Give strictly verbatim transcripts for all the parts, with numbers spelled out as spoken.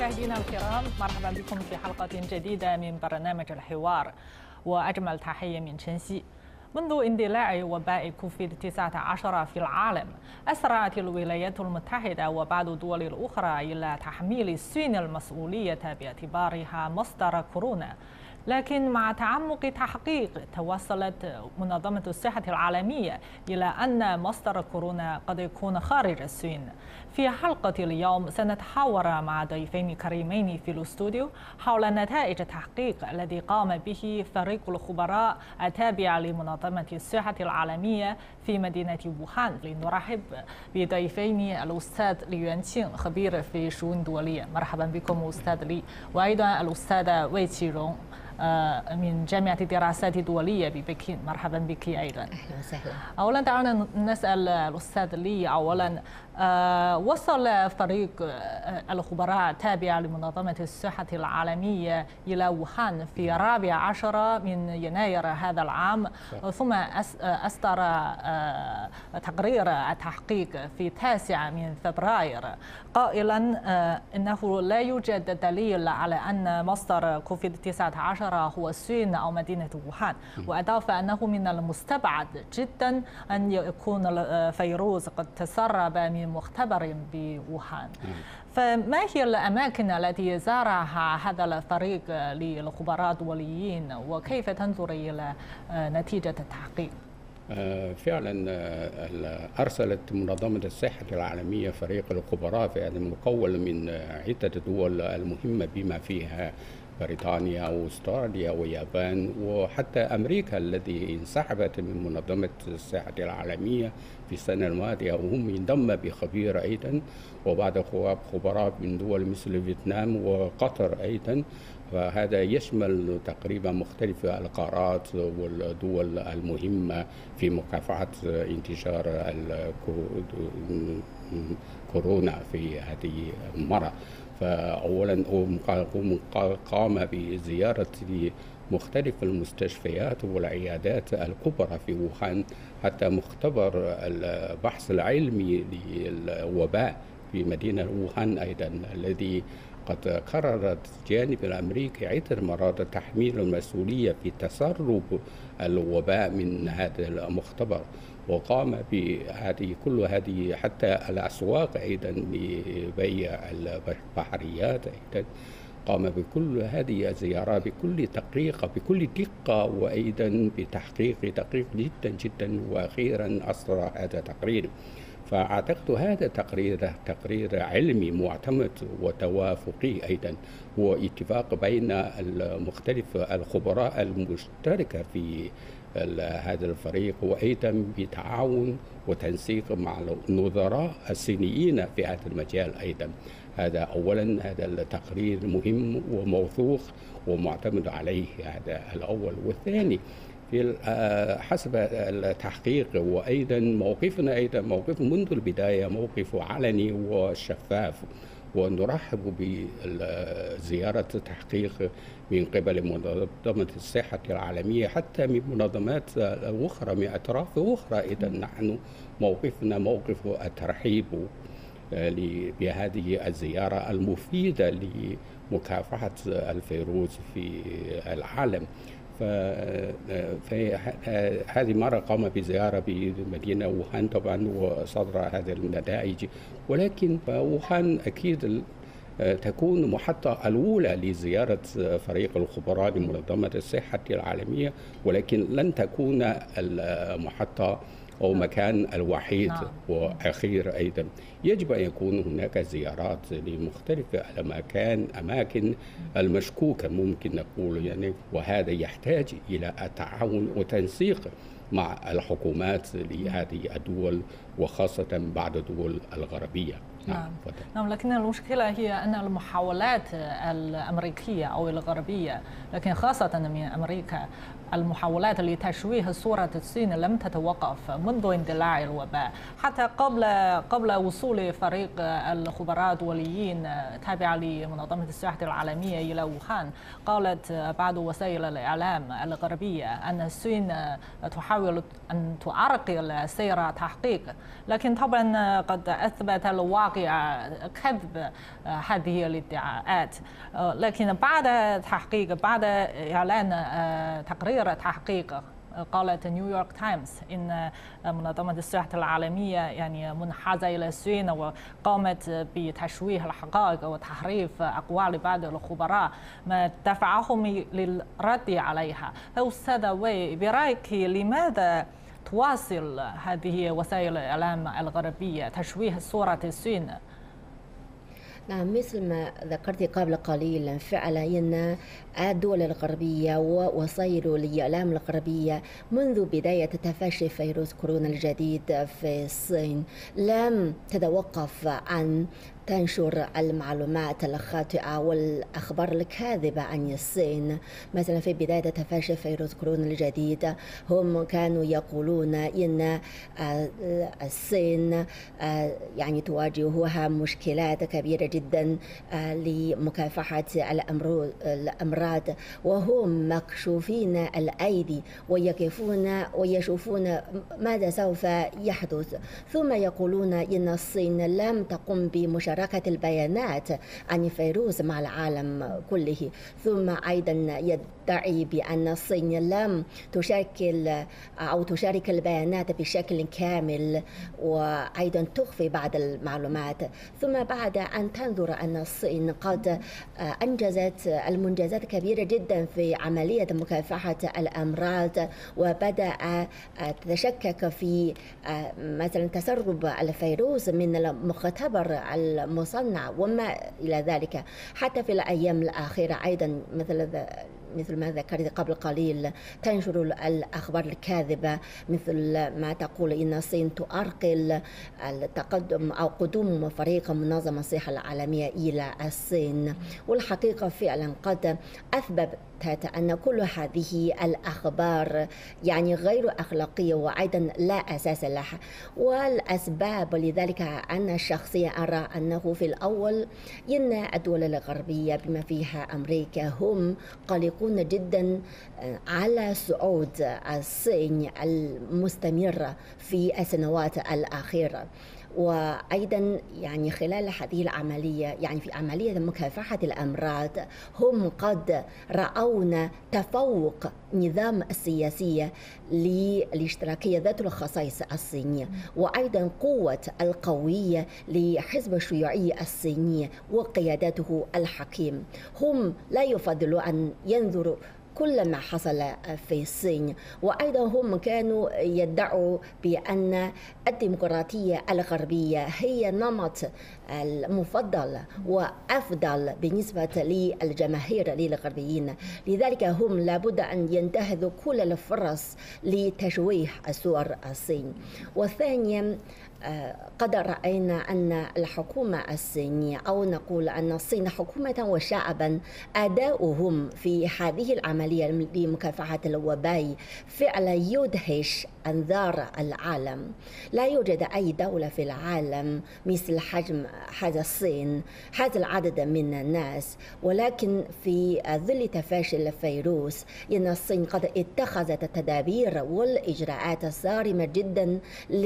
مشاهدينا الكرام، مرحبا بكم في حلقة جديدة من برنامج الحوار، وأجمل تحية من شنسي. منذ اندلاع وباء كوفيد تسعة عشر في العالم، أسرعت الولايات المتحدة وبعض الدول الأخرى إلى تحميل الصين المسؤولية باعتبارها مصدر كورونا. لكن مع تعمق تحقيق، توصلت منظمة الصحة العالمية إلى أن مصدر كورونا قد يكون خارج الصين. في حلقة اليوم سنتحاور مع ضيفين كريمين في الاستوديو حول نتائج التحقيق الذي قام به فريق الخبراء التابع لمنظمة الصحة العالمية في مدينة ووهان. لنرحب بضيفين الأستاذ لي يوانقing، خبير في الشؤون الدولية. مرحبا بكم أستاذ لي. وأيضا الأستاذة وي قيرong من جامعة الدراسات الدولية ببكين. مرحبا بك أيضا. أهلا وسهلا. أولا دعونا نسأل الأستاذ لي، أولا وصل فريق الخبراء التابع لمنظمة الصحة العالمية إلى ووهان في الرابع عشر من يناير هذا العام، ثم أصدر تقرير التحقيق في التاسع من فبراير قائلا إنه لا يوجد دليل على أن مصدر كوفيد تسعة عشر هو الصين أو مدينة ووهان، وأضاف أنه من المستبعد جدا أن يكون الفيروس قد تسرب من مختبر بووهان. فما هي الأماكن التي زارها هذا الفريق للخبراء الدوليين، وكيف تنظر إلى نتيجة التحقيق؟ فعلا أرسلت منظمة الصحة العالمية فريق الخبراء فعلا مكون من عدة دول المهمة بما فيها بريطانيا واستراليا واليابان وحتى أمريكا التي انسحبت من منظمة الصحة العالمية في السنة الماضية، وهم انضم بخبير أيضا وبعض خبراء من دول مثل فيتنام وقطر أيضا. فهذا يشمل تقريبا مختلف القارات والدول المهمة في مكافحة انتشار كورونا في هذه المرة. فأولا قام بزيارة مختلف المستشفيات والعيادات الكبرى في ووهان، حتى مختبر البحث العلمي للوباء في مدينة ووهان أيضا، الذي قد قررت الجانب الأمريكي عدة مرات تحميل المسؤولية في تسرب الوباء من هذا المختبر، وقام بهذه كل هذه حتى الأسواق أيضا لبيع البحريات أيضا. قام بكل هذه الزيارات بكل دقيقة بكل دقة وأيضا بتحقيق دقيق جدا جدا، وأخيرا أصدر هذا التقرير. فأعتقد هذا تقرير تقرير علمي معتمد وتوافقي أيضا، واتفاق بين المختلف الخبراء المشتركة في هذا الفريق، وأيضا بتعاون وتنسيق مع النظراء الصينيين في هذا المجال أيضا. هذا أولا، هذا التقرير مهم وموثوق ومعتمد عليه، هذا الأول. والثاني في حسب التحقيق وأيضا موقفنا أيضا موقف منذ البداية موقف علني وشفاف، ونرحب بزيارة التحقيق من قبل منظمة الصحة العالمية حتى من منظمات أخرى من أطراف أخرى. إذا نحن موقفنا موقف الترحيب بهذه الزيارة المفيدة لمكافحة الفيروس في العالم. فهذه مرة قام بزيارة بمدينة ووهان طبعا وصدر هذه النتائج، ولكن ووهان أكيد تكون محطة الأولى لزيارة فريق الخبراء لمنظمة الصحة العالمية، ولكن لن تكون المحطة أو مكان الوحيد وأخير. أيضا يجب أن يكون هناك زيارات لمختلف الأماكن أماكن المشكوكة ممكن نقول يعني، وهذا يحتاج إلى التعاون وتنسيق مع الحكومات لهذه الدول وخاصة بعض الدول الغربية. نعم. نعم، لكن المشكلة هي أن المحاولات الأمريكية أو الغربية، لكن خاصة من أمريكا، المحاولات لتشويه صورة الصين لم تتوقف منذ اندلاع الوباء. حتى قبل قبل وصول فريق الخبراء الدوليين تابع لمنظمة الصحة العالمية إلى ووهان، قالت بعض وسائل الإعلام الغربية أن الصين تحاول أن تعرقل سير تحقيق، لكن طبعا قد أثبت الواقع كذب هذه الادعاءات. لكن بعد تحقيق بعد إعلان تقرير تحقيق، قالت نيويورك تايمز إن منظمة الصحة العالمية يعني منحازة إلى الصين وقامت بتشويه الحقائق وتحريف أقوال بعض الخبراء ما دفعهم للرد عليها. أستاذة وي، برأيك لماذا تواصل هذه وسائل الإعلام الغربية تشويه صورة الصين؟ نعم، مثل ما ذكرت قبل قليل، فعلا إن الدول الغربية ووسائل الإعلام الغربية منذ بداية تفشي فيروس كورونا الجديد في الصين لم تتوقف عن تنشر المعلومات الخاطئة والأخبار الكاذبة عن الصين. مثلا في بداية تفشي فيروس كورونا الجديد هم كانوا يقولون إن الصين يعني تواجهها مشكلات كبيرة جدا لمكافحة الأمراض، وهم مكشوفين الأيدي ويقفون ويشوفون ماذا سوف يحدث، ثم يقولون إن الصين لم تقم بمشاركة شراكة البيانات عن الفيروس مع العالم كله، ثم أيضا يدعي بأن الصين لم تشارك أو تشارك البيانات بشكل كامل، وأيضا تخفي بعض المعلومات. ثم بعد أن تنظر أن الصين قد أنجزت المنجزات كبيرة جدا في عملية مكافحة الأمراض، وبدأ تتشكك في مثلا تسرب الفيروس من المختبر المصنع وما إلى ذلك. حتى في الأيام الأخيرة أيضا مثل مثل ما ذكرت قبل قليل تنشر الأخبار الكاذبة، مثل ما تقول إن الصين تعرقل التقدم أو قدوم فريق منظمة الصحة العالمية إلى الصين. والحقيقة فعلا قد أثبت أن كل هذه الأخبار يعني غير أخلاقية وأيضا لا أساس لها. والأسباب لذلك أنا شخصيا أرى أنه في الأول إن الدول الغربية بما فيها أمريكا هم قلقون جدا على صعود الصين المستمرة في السنوات الأخيرة. وأيضا يعني خلال هذه العملية يعني في عملية مكافحة الأمراض هم قد رأون تفوق نظام السياسية للاشتراكية ذات الخصائص الصينية، وأيضا قوة القوية لحزب الشيوعي الصيني وقيادته الحكيم. هم لا يفضلوا أن ينظروا كل ما حصل في الصين، وأيضا هم كانوا يدعوا بأن الديمقراطية الغربية هي نمط المفضل وأفضل بالنسبة للجماهير للغربيين. لذلك هم لابد أن ينتهزوا كل الفرص لتشويه صور الصين. وثانيا قد رأينا أن الحكومة الصينية أو نقول أن الصين حكومة وشعبا أداؤهم في هذه العملية لمكافحة الوباء فعلا يدهش أنظار العالم. لا يوجد أي دولة في العالم مثل حجم هذا الصين، هذا العدد من الناس، ولكن في ظل تفشي الفيروس إن الصين قد اتخذت التدابير والإجراءات الصارمة جدا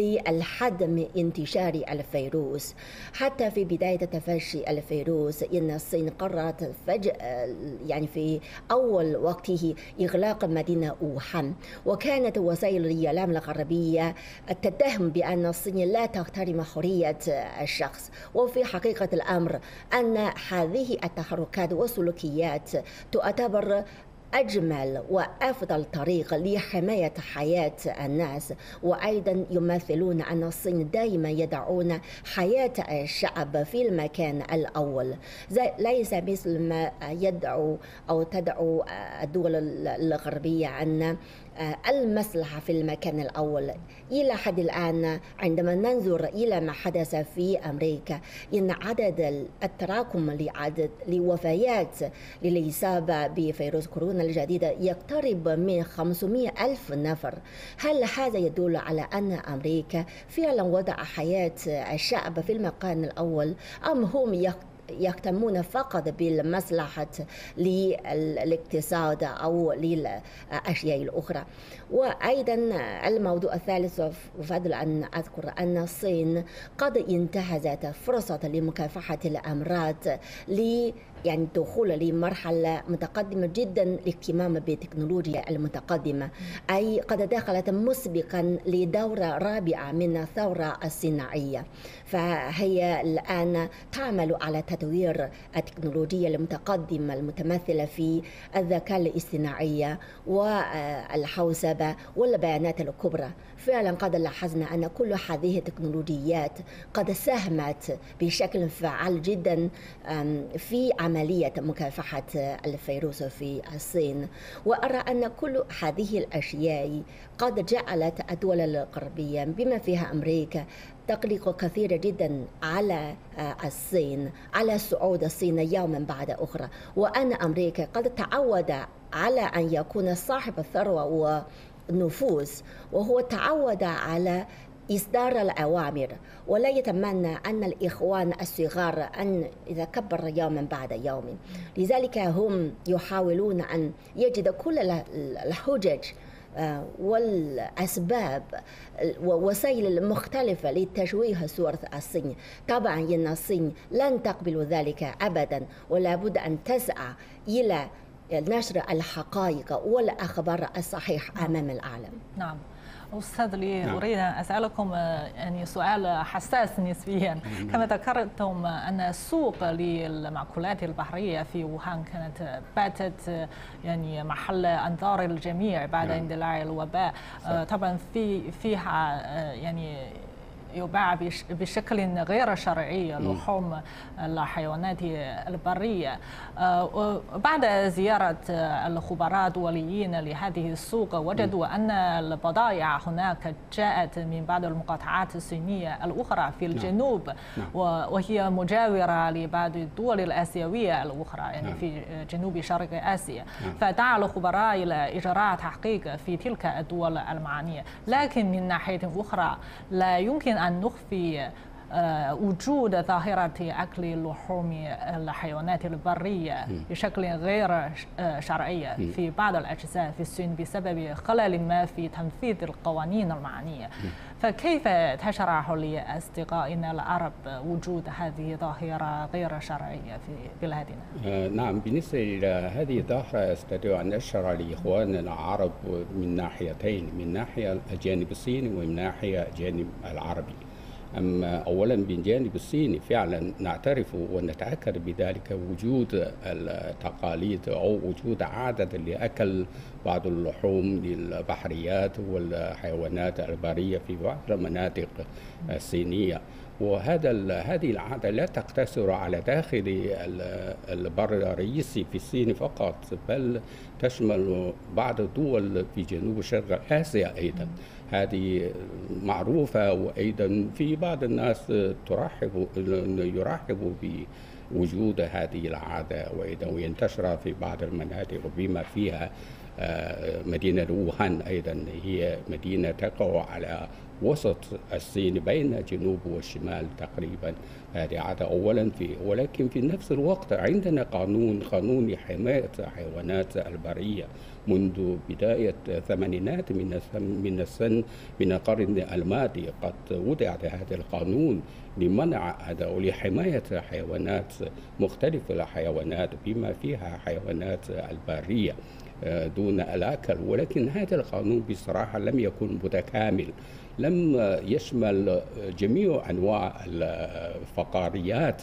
للحد انتشار الفيروس. حتى في بداية تفشي الفيروس إن الصين قررت فجأة يعني في أول وقته إغلاق مدينة ووهان، وكانت وسائل الإعلام الغربية تتهم بأن الصين لا تحترم حرية الشخص، وفي حقيقة الأمر أن هذه التحركات والسلوكيات تعتبر أجمل وأفضل طريقة لحماية حياة الناس، وأيضا يمثلون أن الصين دائما يضعون حياة الشعب في المكان الأول، ليس مثل ما يدعو أو تدعو الدول الغربية أن المصلحة في المكان الأول. إلى حد الآن عندما ننظر إلى ما حدث في أمريكا، إن عدد التراكم لعدد لوفيات للإصابة بفيروس كورونا الجديدة يقترب من خمسمائة ألف نفر. هل هذا يدل على أن أمريكا فعلا وضع حياة الشعب في المكان الأول، أم هم يهتمون فقط بالمصلحة للاقتصاد أو للأشياء الأخرى؟ وأيضا الموضوع الثالث وفضل أن أذكر أن الصين قد انتهزت فرصة لمكافحة الأمراض ل يعني دخول لمرحلة متقدمة جدا الاهتمام بالتكنولوجيا المتقدمة، أي قد دخلت مسبقا لدورة رابعة من الثورة الصناعية، فهي الآن تعمل على تطوير التكنولوجيا المتقدمة المتمثلة في الذكاء الاصطناعي والحوسبة والبيانات الكبرى. فعلا قد لاحظنا أن كل هذه التكنولوجيات قد ساهمت بشكل فعال جدا في عملية مكافحة الفيروس في الصين. وأرى أن كل هذه الأشياء قد جعلت الدول الغربية بما فيها أمريكا تقلق كثيرا جدا على الصين، على صعود الصين يوما بعد أخرى، وأن أمريكا قد تعود على أن يكون صاحب الثروة ونفوذ، وهو تعود على إصدار الأوامر، ولا يتمنى أن الإخوان الصغار أن يتكبر يوما بعد يوم. لذلك هم يحاولون أن يجد كل الحجج والأسباب ووسائل المختلفة لتشويه صورة الصين. طبعا إن الصين لن تقبل ذلك أبدا، ولا بد أن تسعى إلى نشر الحقائق والأخبار الصحيحة أمام العالم. نعم. أستاذ لي أريد أن أسألكم يعني سؤال حساس نسبيا. كما ذكرتم أن السوق للمأكولات البحرية في ووهان كانت باتت يعني محل أنظار الجميع بعد اندلاع الوباء. طبعا في فيها يعني يباع بشكل غير شرعي لحوم الحيوانات البرية. بعد زيارة الخبراء الدوليين لهذه السوق وجدوا أن البضائع هناك جاءت من بعض المقاطعات الصينية الأخرى في الجنوب، وهي مجاورة لبعض الدول الآسيوية الأخرى يعني في جنوب شرق آسيا. فدعا الخبراء إلى إجراء تحقيق في تلك الدول المعنية. لكن من ناحية أخرى لا يمكن أن نخفي وجود ظاهرة أكل لحوم الحيوانات البرية بشكل غير شرعي في بعض الأجزاء في الصين بسبب خلل ما في تنفيذ القوانين المعنية. فكيف تشرح لأصدقائنا العرب وجود هذه ظاهرة غير شرعية في بلادنا؟ نعم، بالنسبة إلى هذه الظاهرة أستطيع أن أشرح لإخواننا العرب من ناحيتين، من ناحية الجانب الصيني ومن ناحية الجانب العربي. أما أولا بالجانب الصيني فعلا نعترف ونتأكد بذلك وجود التقاليد أو وجود عادة لأكل بعض اللحوم للبحريات والحيوانات البرية في بعض المناطق الصينية. وهذا هذه العادة لا تقتصر على داخل البر الرئيسي في الصين فقط، بل تشمل بعض الدول في جنوب شرق آسيا أيضا. هذه معروفة، وأيضا في بعض الناس ترحب يرحبوا بوجود هذه العادة وأيضا وينتشر في بعض المناطق بما فيها مدينة ووهان. أيضا هي مدينة تقع على وسط الصين بين جنوب والشمال تقريبا. هذه عادة أولا في، ولكن في نفس الوقت عندنا قانون قانون حماية الحيوانات البرية منذ بداية الثمانينات من من السن من القرن الماضي. قد وضع هذا القانون لمنع هذا ولحماية حيوانات مختلف الحيوانات بما فيها حيوانات البرية دون الأكل. ولكن هذا القانون بصراحة لم يكن متكامل، لم يشمل جميع أنواع الفقاريات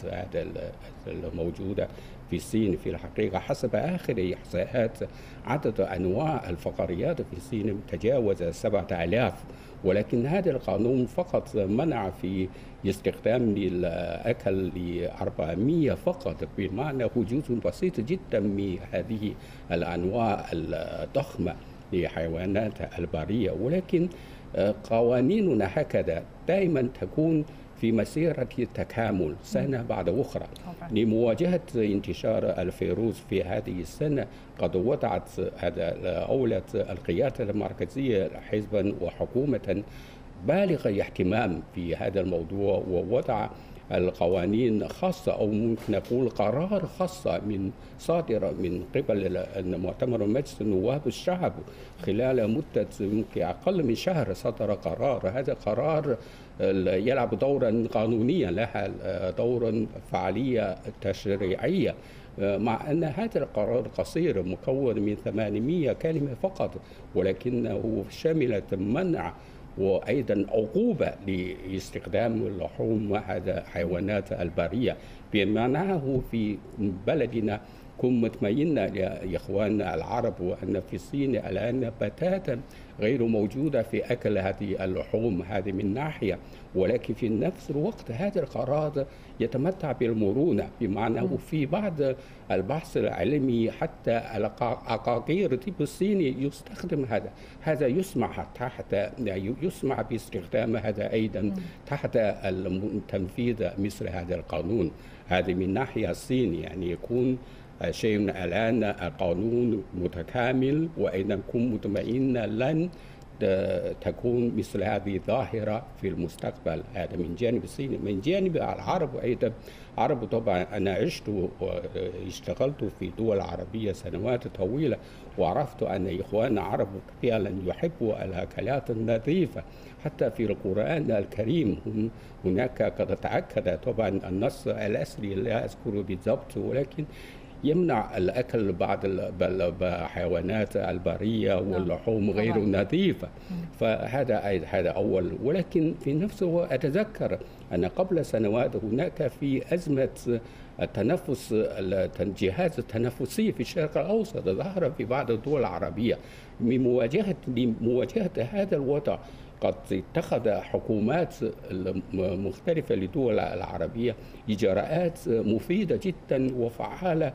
الموجودة في الصين. في الحقيقة حسب آخر إحصاءات عدد أنواع الفقاريات في الصين تجاوز سبعة آلاف، ولكن هذا القانون فقط منع في استخدام الأكل ل أربعمائة فقط، بمعنى جزء بسيط جدا من هذه الأنواع الضخمة. لحيوانات البرية، ولكن قوانيننا هكذا دائما تكون في مسيرة تكامل سنة بعد أخرى. لمواجهة انتشار الفيروس في هذه السنة قد وضعت أولى القيادة المركزية حزبا وحكومة بالغ الاهتمام في هذا الموضوع، ووضع القوانين خاصة أو ممكن نقول قرار خاصة من صادرة من قبل مؤتمر مجلس النواب الشعب خلال مدة يمكن أقل من شهر صدر قرار. هذا قرار يلعب دورا قانونيا، لها دورا فعالية تشريعية، مع أن هذا القرار قصير مكون من ثمانمئة كلمة فقط، ولكنه شملت منع وأيضا عقوبة لاستخدام لحوم هذا الحيوانات البرية. بمعناه في بلدنا كن مطمئنين يا إخواننا العرب وأن في الصين الآن بتاتا غير موجودة في أكل هذه اللحوم، هذه من ناحية، ولكن في نفس الوقت هذا القرار يتمتع بالمرونة، بمعنى في بعض البحث العلمي حتى العقاقير الطب الصيني يستخدم هذا هذا يسمح تحت يسمح باستخدام هذا أيضا تحت تنفيذ مثل هذا القانون. هذه من ناحية الصين يعني يكون شيء الآن قانون متكامل، وأيضا نكون مطمئنين لن تكون مثل هذه الظاهرة في المستقبل. هذا من جانب الصين. من جانب العرب أيضا، العرب طبعا أنا عشت واشتغلت في دول عربية سنوات طويلة، وعرفت أن إخواننا العرب فعلا يحبوا الأكلات النظيفة. حتى في القرآن الكريم هناك قد تأكد طبعا النص الأصلي لا أذكره بالضبط، ولكن يمنع الأكل بعض الحيوانات البرية واللحوم غير نظيفة. فهذا هذا أول. ولكن في نفس الوقت أتذكر أن قبل سنوات هناك في أزمة التنفس الجهاز التنفسي في الشرق الأوسط ظهر في بعض الدول العربية. من مواجهة لمواجهة هذا الوضع قد اتخذ حكومات مختلفة للدول العربية إجراءات مفيدة جدا وفعالة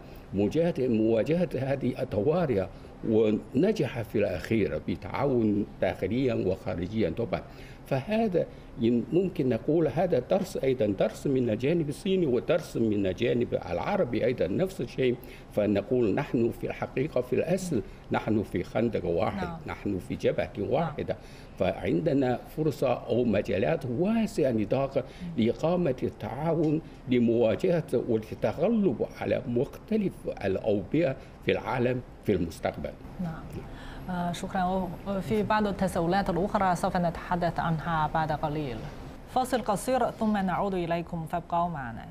مواجهة هذه الطوارئ، ونجح في الأخير بتعاون داخليا وخارجيا طبعا. فهذا ممكن نقول هذا درس أيضا، درس من الجانب الصيني ودرس من الجانب العربي أيضا نفس الشيء. فنقول نحن في الحقيقة في الأصل نحن في خندق واحد، no. نحن في جبهة واحدة. no. فعندنا فرصة أو مجالات واسعة نطاق لإقامة التعاون لمواجهة والتغلب على مختلف الأوبئة في العالم في المستقبل. نعم. آه شكرا. في بعض التساؤلات الأخرى سوف نتحدث عنها بعد قليل. فاصل قصير ثم نعود إليكم، فابقوا معنا.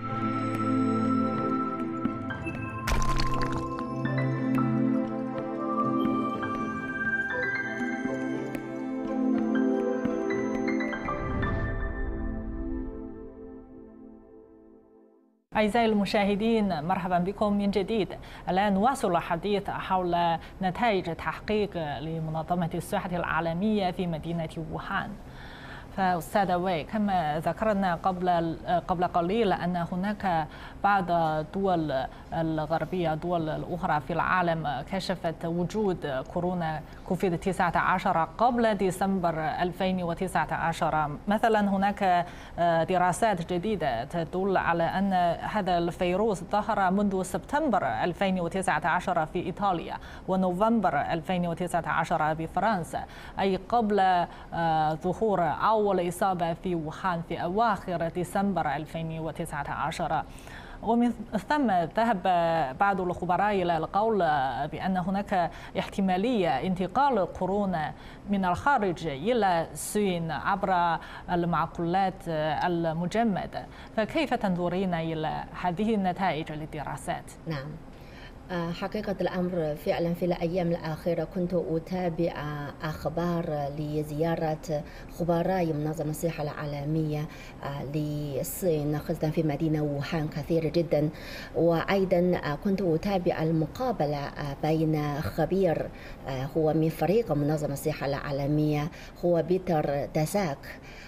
أعزائي المشاهدين، مرحبا بكم من جديد. الآن نواصل الحديث حول نتائج تحقيق لمنظمة الصحة العالمية في مدينة ووهان. فأستاذ وي، كما ذكرنا قبل قبل قليل أن هناك بعض الدول الغربية، الدول الأخرى في العالم كشفت وجود كورونا كوفيد تسعة عشر قبل ديسمبر ألفين وتسعة عشر. مثلا هناك دراسات جديدة تدل على أن هذا الفيروس ظهر منذ سبتمبر ألفين وتسعة عشر في إيطاليا ونوفمبر ألفين وتسعة عشر بفرنسا، أي قبل ظهور أول الإصابة في ووهان في أواخر ديسمبر ألفين وتسعة عشر. ومن ثم ذهب بعض الخبراء إلى القول بأن هناك احتمالية انتقال كورونا من الخارج إلى الصين عبر المعقولات المجمدة. فكيف تنظرين إلى هذه النتائج للدراسات؟ نعم، حقيقة الأمر فعلا في الأيام الأخيرة كنت أتابع أخبار لزيارة خبراء منظمة الصحة العالمية للصين خاصة في مدينة ووهان كثير جدا، وأيضا كنت أتابع المقابلة بين خبير هو من فريق منظمة الصحة العالمية هو بيتر داساك،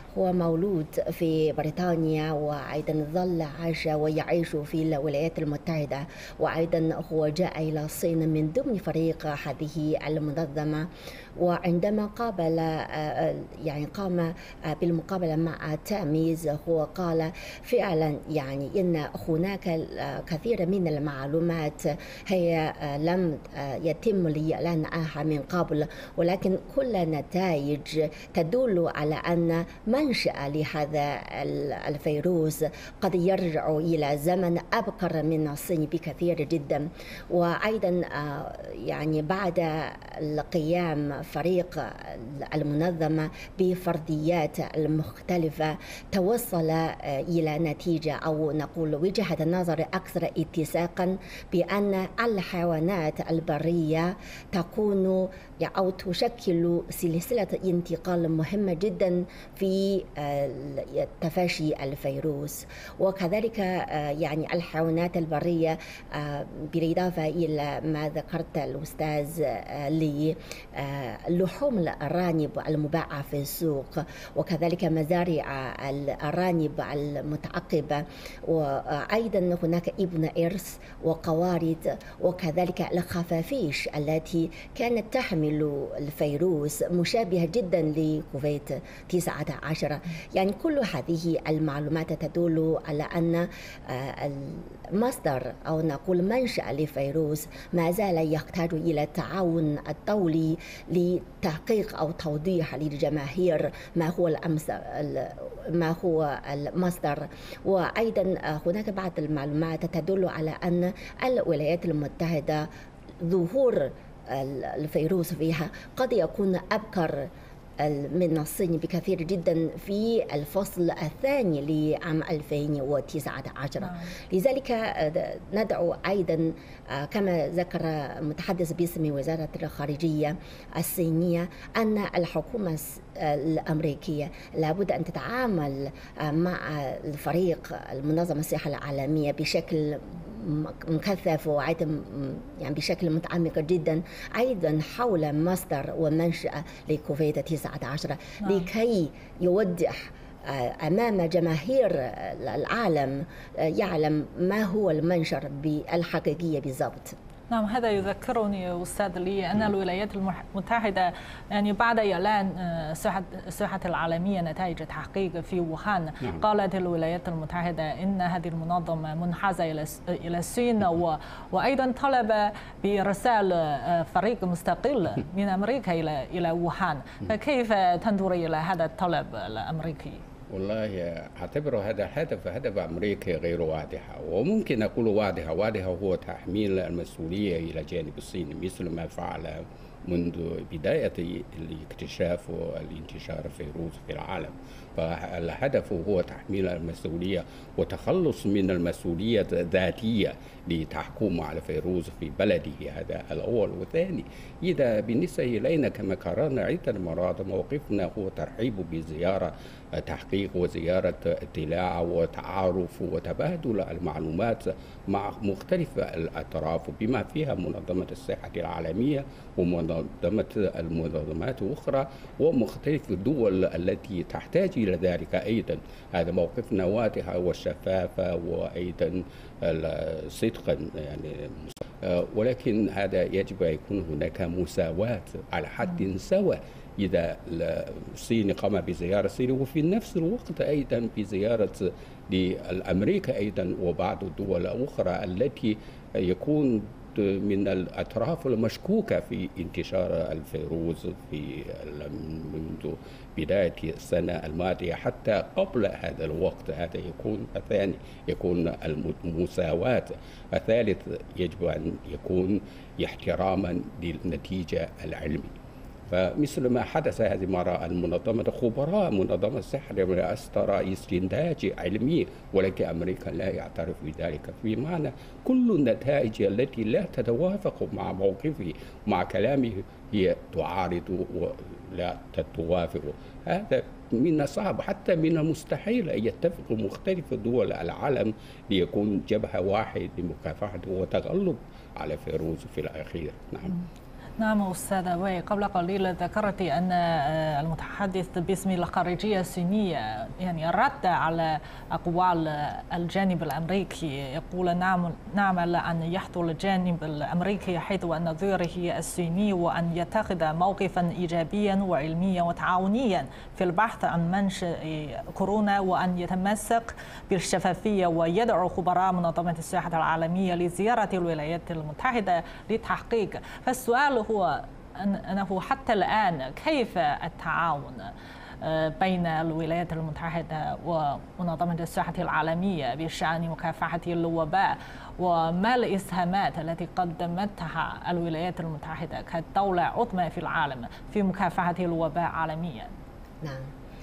هو مولود في بريطانيا، وأيضا ظل عاش ويعيش في الولايات المتحدة، وأيضا هو جاء إلى الصين من ضمن فريق هذه المنظمة. وعندما قابل يعني قام بالمقابلة مع تاميز، هو قال فعلا يعني إن هناك كثير من المعلومات هي لم يتم الإعلان عنها من قبل، ولكن كل النتائج تدل على أن منشأ لهذا الفيروس قد يرجع إلى زمن أبكر من الصين بكثير جدا. وأيضا يعني بعد القيام فريق المنظمة بفرضيات المختلفة، توصل إلى نتيجة أو نقول وجهة نظر أكثر اتساقا بأن الحيوانات البرية تكون أو تشكل سلسلة انتقال مهمة جدا في تفاشي الفيروس. وكذلك يعني الحيوانات البرية بالإضافة إلى ما ذكرت الأستاذ لي، لحوم الأرانب المباعة في السوق، وكذلك مزارع الأرانب المتعقبة، وأيضا هناك ابن إرث وقوارض، وكذلك الخفافيش التي كانت تحمل الفيروس مشابهة جدا لكوفيد تسعة عشر. يعني كل هذه المعلومات تدل على أن المصدر أو نقول منشأ للفيروس ما زال يحتاج إلى التعاون الدولي لتحقيق أو توضيح للجماهير ما هو ما هو المصدر. وأيضا هناك بعض المعلومات تدل على أن الولايات المتحدة ظهور الفيروس فيها قد يكون أبكر من الصين بكثير جدا في الفصل الثاني لعام ألفين وتسعة عشر. لذلك ندعو أيضا كما ذكر متحدث باسم وزارة الخارجية الصينية أن الحكومة الأمريكية لابد أن تتعامل مع الفريق المنظمة الصحة العالمية بشكل مكثف وأيضا يعني بشكل متعمق جدا أيضا حول مصدر ومنشأ لكوفيد تسعة عشر، لكي يوضح أمام جماهير العالم يعلم ما هو المنشر الحقيقي بالضبط. نعم، هذا يذكرني أستاذ لي أن الولايات المتحدة يعني بعد إعلان الصحة الصحة العالمية نتائج تحقيق في ووهان، نعم. قالت الولايات المتحدة إن هذه المنظمة منحازة إلى إلى الصين، وأيضا طلب بإرسال فريق مستقل من أمريكا إلى إلى ووهان. فكيف تنظر إلى هذا الطلب الأمريكي؟ والله أعتبر هذا هدف هدف أمريكا غير واضحة، وممكن أقول واضحة واضحة هو تحميل المسؤولية إلى جانب الصين، مثل ما فعل منذ بداية الاكتشاف والانتشار الفيروس في العالم. فالهدف هو تحميل المسؤولية وتخلص من المسؤولية الذاتية لتحكم على الفيروس في بلده، هذا الأول. والثاني، إذا بالنسبة إلينا كما قررنا عدة مرات موقفنا هو ترحيب بزيارة تحقيق وزيارة اطلاع وتعارف وتبادل المعلومات مع مختلف الأطراف بما فيها منظمة الصحة العالمية ومنظمة المنظمات الأخرى ومختلف الدول التي تحتاج إلى ذلك أيضا. هذا موقفنا واضح والشفافة وأيضا صدقا يعني، ولكن هذا يجب أن يكون هناك مساواة على حد سواء. إذا الصين قام بزيارة الصين وفي نفس الوقت أيضا بزيارة لأمريكا أيضا وبعض الدول الأخرى التي يكون من الأطراف المشكوكة في انتشار الفيروس في منذ بداية السنة الماضية حتى قبل هذا الوقت. هذا يكون الثاني، يكون المساواة. الثالث، يجب أن يكون احتراما للنتيجة العلمية. فمثل ما حدث هذه المرة، المنظمة خبراء منظمة الصحة العالمية أصدر استنتاج علمي، ولكن أمريكا لا يعترف بذلك، بمعنى كل النتائج التي لا تتوافق مع موقفه مع كلامه هي تعارض ولا توافق. هذا من الصعب حتى من المستحيل أن يتفق مختلف دول العالم ليكون جبهة واحد لمكافحة وتغلب على الفيروس في الأخير. نعم. نعم أستاذة وي، قبل قليل ذكرت أن المتحدث باسم الخارجية الصينية يعني رد على أقوال الجانب الأمريكي، يقول نعم نعمل أن يحضر الجانب الأمريكي حيث أن ظهوره الصيني وأن يتخذ موقفا إيجابيا وعلميا وتعاونيا في البحث عن منشأ كورونا، وأن يتمسك بالشفافية ويدعو خبراء منظمة الصحة العالمية لزيارة الولايات المتحدة للتحقيق. فالسؤال هو أنه حتى الآن كيف التعاون بين الولايات المتحدة ومنظمة الصحة العالمية بشأن مكافحة الوباء، وما الإسهامات التي قدمتها الولايات المتحدة كدولة عظمى في العالم في مكافحة الوباء عالميا؟ نعم،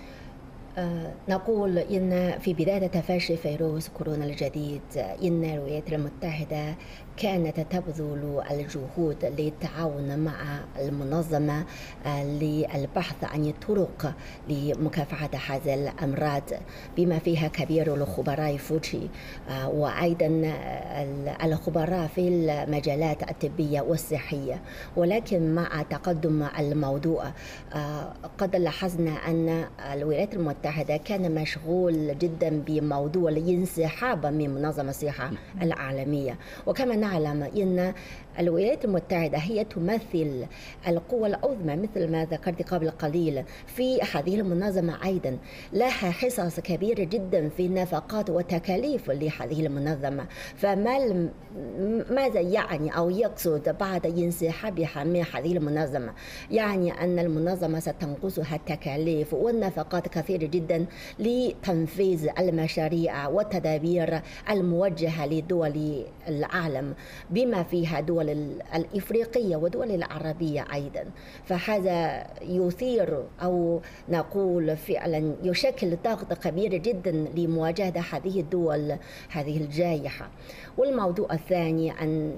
أه نقول إن في بداية تفشي فيروس كورونا الجديد إن الولايات المتحدة كانت تبذل الجهود للتعاون مع المنظمة للبحث عن طرق لمكافحة هذه الأمراض، بما فيها كبير الخبراء فوتشي وأيضا الخبراء في المجالات الطبية والصحية. ولكن مع تقدم الموضوع قد لاحظنا أن الولايات المتحدة كان مشغول جدا بموضوع الانسحاب من منظمة الصحة العالمية. وكما نعلم أن الولايات المتحدة هي تمثل القوى العظمى مثل ما ذكرت قبل قليل في هذه المنظمة، أيضا لها حصص كبيرة جدا في النفقات والتكاليف لهذه المنظمة. فما ماذا يعني أو يقصد بعد انسحابها من هذه المنظمة؟ يعني أن المنظمة ستنقصها التكاليف والنفقات كثيرة جدا لتنفيذ المشاريع والتدابير الموجهة لدول العالم بما فيها دول الإفريقية ودول العربية أيضا. فهذا يثير أو نقول فعلا يشكل ضغط كبير جدا لمواجهة هذه الدول هذه الجائحة. والموضوع الثاني أن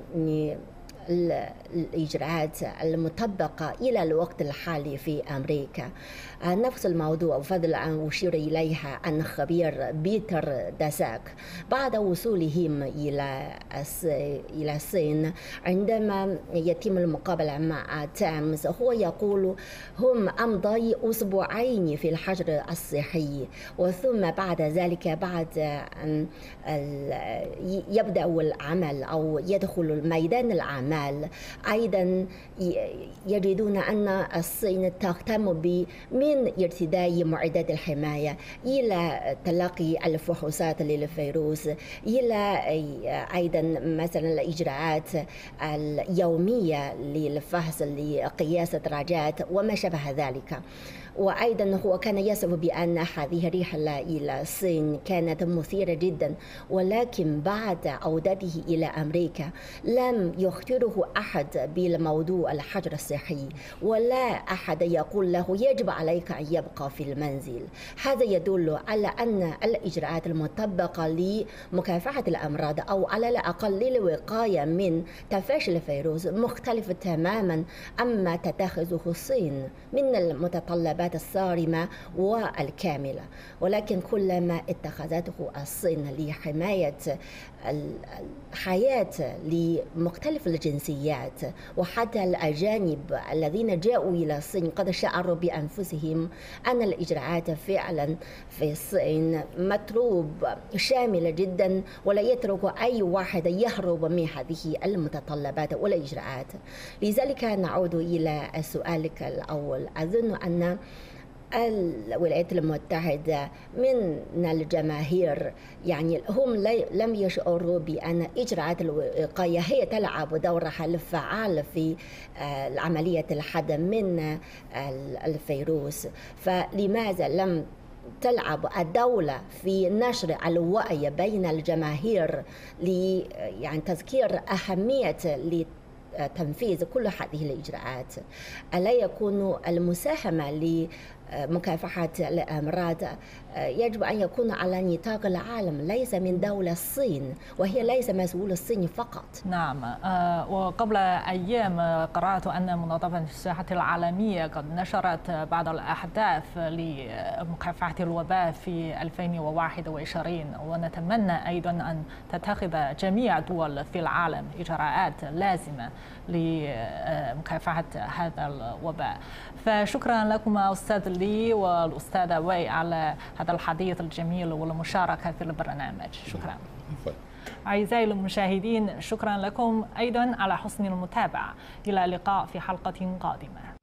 الإجراءات المطبقة إلى الوقت الحالي في أمريكا نفس الموضوع، وفضل أن أشير إليها أن خبير بيتر داساك بعد وصولهم إلى إلى الصين عندما يتم المقابلة مع تايمز هو يقول هم أمضي أسبوعين في الحجر الصحي، وثم بعد ذلك بعد أن يبدأ العمل أو يدخل ميدان العمل أيضا يجدون أن الصين تهتم من ارتداء معدات الحماية إلى تلقي الفحوصات للفيروس إلى أيضا مثلا الإجراءات اليومية للفحص لقياس الدرجات وما شابه ذلك. وأيضا هو كان يصف بأن هذه الرحلة إلى الصين كانت مثيرة جدا، ولكن بعد عودته إلى أمريكا لم يخبره أحد بالموضوع الحجر الصحي، ولا أحد يقول له يجب عليك أن يبقى في المنزل. هذا يدل على أن الإجراءات المطبقة لمكافحة الأمراض أو على الأقل للوقاية من تفشي الفيروس مختلفة تماما عما تتخذه الصين من المتطلبات الصارمة والكاملة. ولكن كلما اتخذته الصين لحماية الحياة لمختلف الجنسيات وحتى الأجانب الذين جاءوا إلى الصين قد شعروا بأنفسهم أن الإجراءات فعلا في الصين مطلوب شاملة جدا، ولا يترك أي واحد يهرب من هذه المتطلبات والإجراءات. لذلك نعود إلى سؤالك الأول. أظن أن الولايات المتحدة من الجماهير يعني هم لم يشعروا بأن إجراءات الوقاية هي تلعب دورها الفعال في عملية الحد من الفيروس. فلماذا لم تلعب الدولة في نشر الوعي بين الجماهير ل يعني تذكير أهمية تنفيذ كل هذه الإجراءات؟ ألا يكون المساهمة مكافحة الأمراض يجب أن يكون على نطاق العالم، ليس من دولة الصين، وهي ليس مسؤول الصين فقط. نعم، وقبل أيام قرأت أن منظمة الصحة العالمية قد نشرت بعض الأهداف لمكافحة الوباء في ألفين وواحد وعشرين، ونتمنى أيضا أن تتخذ جميع الدول في العالم إجراءات لازمة لمكافحة هذا الوباء. فشكرا لكم أستاذ لي والأستاذة وي على هذا الحديث الجميل والمشاركة في البرنامج. شكرا. أعزائي المشاهدين، شكرا لكم أيضا على حسن المتابعة. إلى اللقاء في حلقة قادمة.